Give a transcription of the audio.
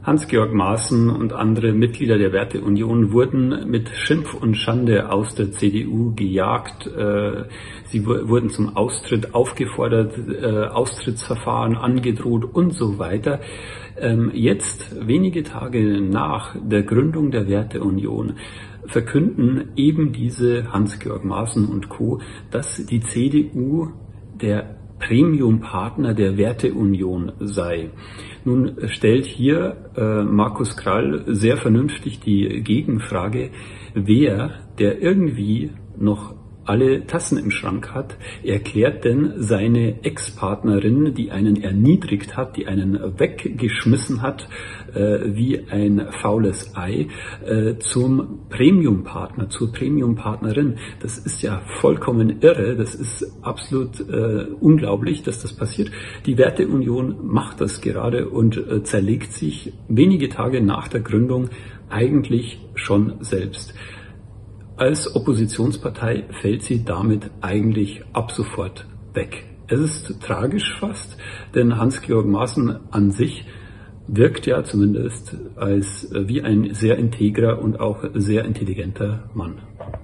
Hans-Georg Maaßen und andere Mitglieder der Werteunion wurden mit Schimpf und Schande aus der CDU gejagt. Sie wurden zum Austritt aufgefordert, Austrittsverfahren angedroht und so weiter. Jetzt, wenige Tage nach der Gründung der Werteunion, verkünden eben diese Hans-Georg Maaßen und Co., dass die CDU der Premium-Partner der Werteunion sei. Nun stellt hier Markus Krall sehr vernünftig die Gegenfrage, wer, der irgendwie noch alle Tassen im Schrank hat, erklärt denn seine Ex-Partnerin, die einen erniedrigt hat, die einen weggeschmissen hat, wie ein faules Ei, zum Premium-Partner, zur Premium-Partnerin. Das ist ja vollkommen irre, das ist absolut unglaublich, dass das passiert. Die Werteunion macht das gerade und zerlegt sich wenige Tage nach der Gründung eigentlich schon selbst. Als Oppositionspartei fällt sie damit eigentlich ab sofort weg. Es ist tragisch fast, denn Hans-Georg Maaßen an sich wirkt ja zumindest als wie ein sehr integrer und auch sehr intelligenter Mann.